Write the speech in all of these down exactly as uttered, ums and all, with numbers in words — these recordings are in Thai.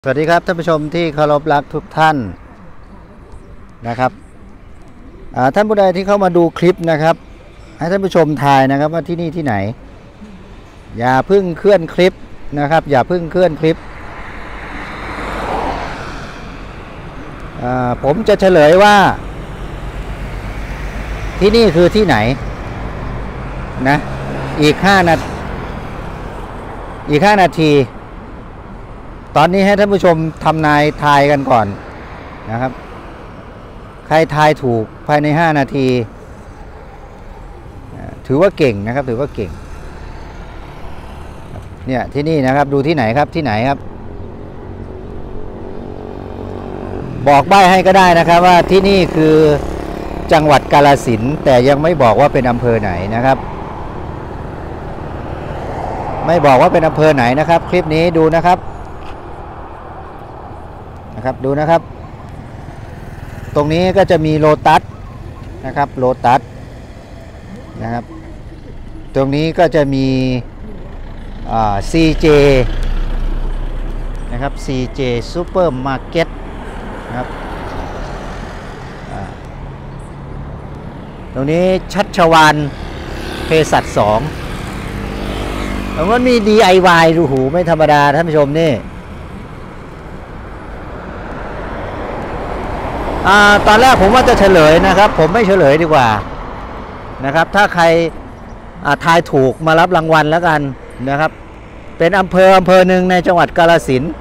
สวัสดีครับท่านผู้ชมที่เคารพรักทุกท่านนะครับท่านผู้ใดที่เข้ามาดูคลิปนะครับให้ท่านผู้ชมทายนะครับว่าที่นี่ที่ไหนอย่าพึ่งเคลื่อนคลิปนะครับอย่าพึ่งเคลื่อนคลิปผมจะเฉลยว่าที่นี่คือที่ไหนนะอีกห้านาทีอีกห้านาทีตอนนี้ให้ท่านผู้ชมทำนายทายกันก่อนนะครับใครทายถูกภายในห้านาทีถือว่าเก่งนะครับถือว่าเก่งเนี่ยที่นี่นะครับดูที่ไหนครับที่ไหนครับบอกใบ้ให้ก็ได้นะครับว่าที่นี่คือจังหวัดกาฬสินธุ์แต่ยังไม่บอกว่าเป็นอำเภอไหนนะครับไม่บอกว่าเป็นอำเภอไหนนะครับคลิปนี้ดูนะครับนะครับดูนะครับตรงนี้ก็จะมีโลตัสนะครับโลตัสนะครับตรงนี้ก็จะมีซี เจ นะครับ ซี เจ ซูเปอร์มาร์เก็ตนะครับตรงนี้ชัชวาลเภสัชสองตรงนั้นมี ดี ไอ วาย ดูหูไม่ธรรมดาท่านผู้ชมนี่อ่าตอนแรกผมว่าจะเฉลยนะครับผมไม่เฉลยดีกว่านะครับถ้าใครทายถูกมารับรางวัลแล้วกันนะครับเป็นอำเภออำเภอหนึ่งในจังหวัดกาฬสินธุ์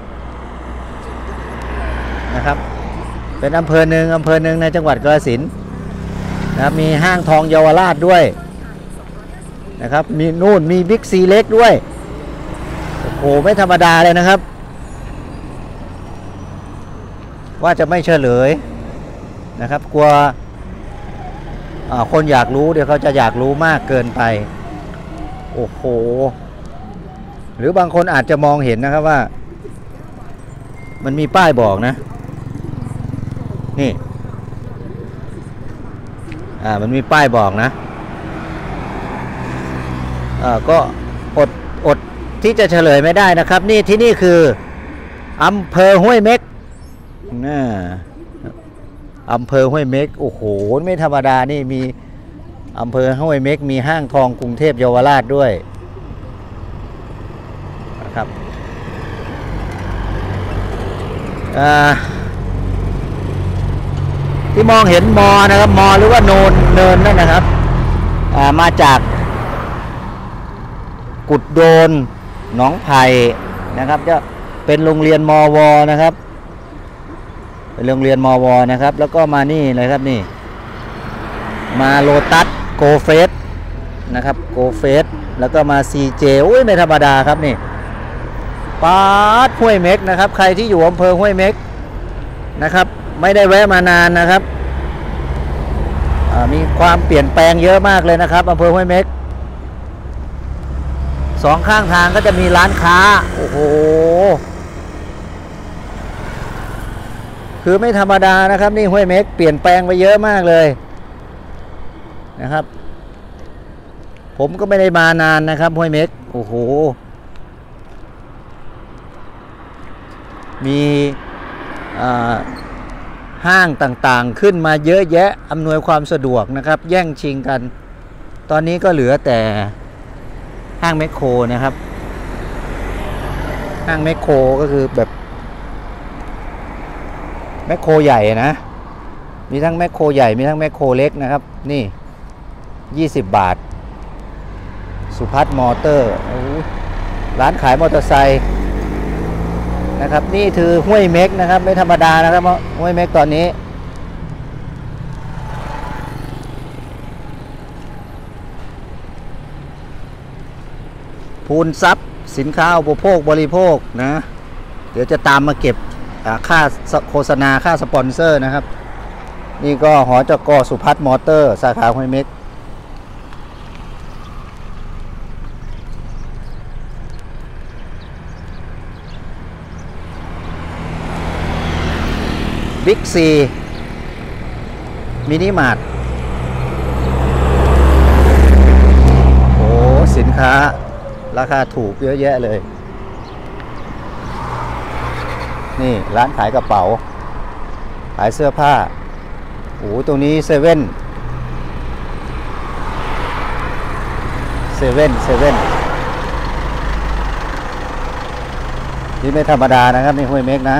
นะครับเป็นอำเภอหนึ่งอำเภอหนึ่งในจังหวัดกาฬสินธุ์นะครับมีห้างทองเยาวราชด้วยนะครับมีนู่นมีบิ๊กซีเล็กด้วยโอ้โหไม่ธรรมดาเลยนะครับว่าจะไม่เฉลยนะครับกลัวคนอยากรู้เดี๋ยวเขาจะอยากรู้มากเกินไปโอ้โหหรือบางคนอาจจะมองเห็นนะครับว่ามันมีป้ายบอกนะนี่อ่ามันมีป้ายบอกนะอ่าก็อดอดที่จะเฉลยไม่ได้นะครับนี่ที่นี่คืออำเภอห้วยเม็กน่าอำเภอห้วยเม็กโอ้โหไม่ธรรมดานี่มีอำเภอห้วยเม็กมีห้างทองกรุงเทพเยาวราชด้วยนะครับที่มองเห็นมอนะครับมอหรือว่าโนนเนินนั่นนะครับมาจากกุดโดนหนองไผ่นะครับจะเป็นโรงเรียนมวนะครับเป็นโรงเรียนมวนะครับแล้วก็มานี่เลยครับนี่มาโลตัสโกเฟสนะครับโกเฟสแล้วก็มา ซี เจ อุ้ยไม่ธรรมดาครับนี่ปาดห้วยเม็กนะครับใครที่อยู่อำเภอห้วยเม็กนะครับไม่ได้แวะมานานนะครับมีความเปลี่ยนแปลงเยอะมากเลยนะครับอำเภอห้วยเม็กสองข้างทางก็จะมีร้านค้าโอ้โหคือไม่ธรรมดานะครับนี่ห้วยเม็กเปลี่ยนแปลงไปเยอะมากเลยนะครับผมก็ไม่ได้มานานนะครับห้วยเม็กโอ้โหมีห้างต่างๆขึ้นมาเยอะแยะอำนวยความสะดวกนะครับแย่งชิงกันตอนนี้ก็เหลือแต่ห้างแมคโครนะครับห้างแมคโครก็คือแบบแมคโครใหญ่นะมีทั้งแมคโครใหญ่มีทั้งแมคโครเล็กนะครับนี่ยี่สิบบาทสุพัฒน์มอเตอร์ร้านขายมอเตอร์ไซค์นะครับนี่คือห้วยเม็กนะครับไม่ธรรมดานะครับห้วยเม็กตอนนี้พูนทรัพย์สินค้าอุปโภคบริโภคนะเดี๋ยวจะตามมาเก็บค่าโฆษณาค่าสปอนเซอร์นะครับนี่ก็หจก.สุพัฒน์มอเตอร์สาขาห้วยเม็กบิ๊กซีมินิมาร์ทโอ้สินค้าราคาถูกเยอะแยะเลยนี่ร้านขายกระเป๋าขายเสื้อผ้าโอ้ตรงนี้เซเว่นเซเว่นเซเว่นนี่ไม่ธรรมดานะครับนี่ห้วยเม็กนะ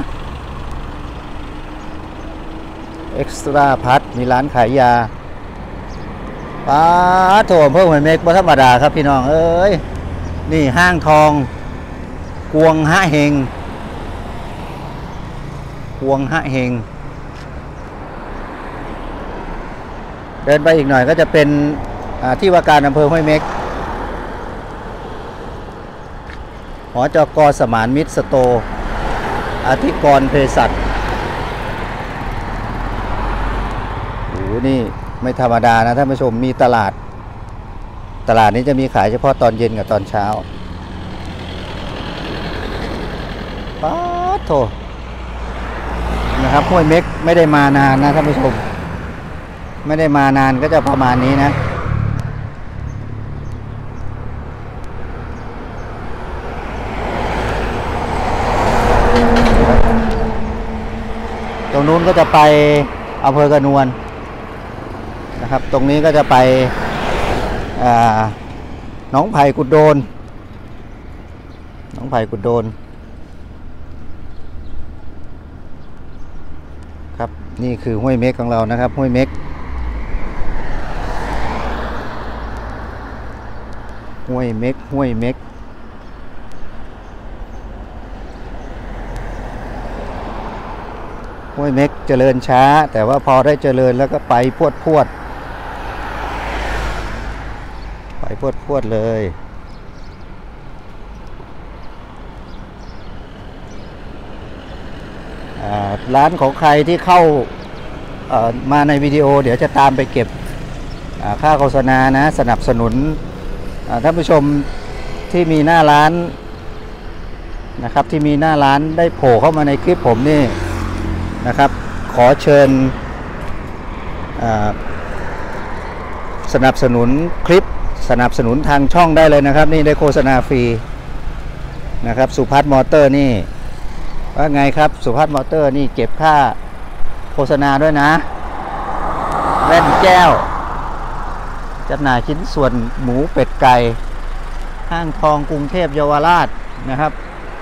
เอ็กซ์ตร้าพัทมีร้านขายยาป้าโถมเพิ่มห้วยเม็กไม่ธรรมดาครับพี่น้องเอ้ยนี่ห้างทองกวงฮะเฮงกวงฮะเฮงเดินไปอีกหน่อยก็จะเป็นที่ว่าการอำเภอห้วยเม็กหอจกสมานมิตรสโตอธิกรเภสัชโอ้นี่ไม่ธรรมดานะท่านผู้ชมมีตลาดตลาดนี้จะมีขายเฉพาะตอนเย็นกับตอนเช้าป๊าดโถนะครับห้วยเม็กไม่ได้มานานนะท่านผู้ชมไม่ได้มานานก็จะประมาณนี้นะตรงนู้นก็จะไปอำเภอกระนวนนะครับตรงนี้ก็จะไปหนองไผ่กุดโดนหนองไผ่กุดโดนครับนี่คือห้วยเม็กของเรานะครับห้วยเม็กห้วยเม็กห้วยเม็กห้วยเม็กเจริญช้าแต่ว่าพอได้เจริญแล้วก็ไปพวดพวดไปพวดพวดเลยร้านของใครที่เข้ามาในวิดีโอเดี๋ยวจะตามไปเก็บค่าโฆษณานะสนับสนุนท่านผู้ชมที่มีหน้าร้านนะครับที่มีหน้าร้านได้โผล่เข้ามาในคลิปผมนี่นะครับขอเชิญสนับสนุนคลิปสนับสนุนทางช่องได้เลยนะครับนี่ได้โฆษณาฟรีนะครับสุพัฒน์มอเตอร์นี่ว่าไงครับสุพัฒน์มอเตอร์นี่เก็บค่าโฆษณาด้วยนะแว่นแก้วจำหน่ายชิ้นส่วนหมูเป็ดไก่ห้างทองกรุงเทพเยาวราชนะครับ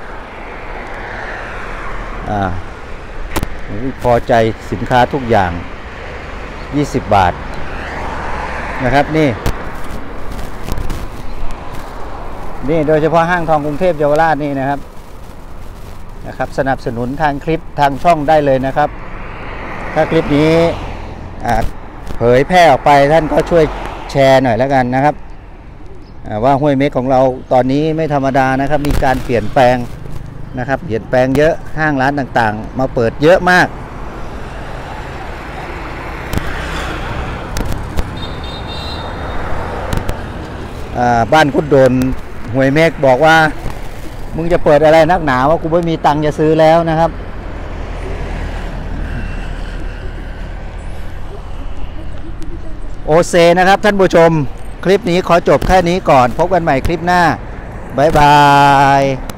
อ่าพอใจสินค้าทุกอย่างยี่สิบบาทนะครับนี่นี่โดยเฉพาะห้างทองกรุงเทพเยาวราชนี่นะครับนะครับสนับสนุนทางคลิปทางช่องได้เลยนะครับถ้าคลิปนี้เผยแพร่ออกไปท่านก็ช่วยแชร์หน่อยแล้วกันนะครับว่าห้วยเม็กของเราตอนนี้ไม่ธรรมดานะครับมีการเปลี่ยนแปลงนะครับเปลี่ยนแปลงเยอะห้างร้านต่างๆมาเปิดเยอะมากบ้านคุดโดนห้วยเม็กบอกว่ามึงจะเปิดอะไรนักหนาว่ากูไม่มีตังค์จะซื้อแล้วนะครับโอเซนะครับท่านผู้ชมคลิปนี้ขอจบแค่นี้ก่อนพบกันใหม่คลิปหน้าบ๊ายบาย